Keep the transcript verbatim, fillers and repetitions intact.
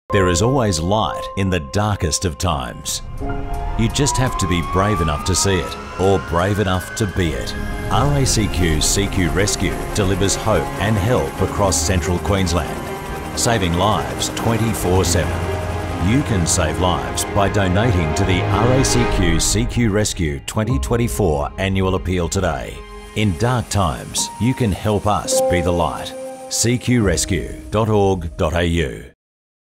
There is always light in the darkest of times. You just have to be brave enough to see it, or brave enough to be it. R A C Q's C Q Rescue delivers hope and help across central Queensland, saving lives twenty-four seven. You can save lives by donating to the R A C Q C Q Rescue twenty twenty-four Annual Appeal today. In dark times, you can help us be the light. c q rescue dot org dot a u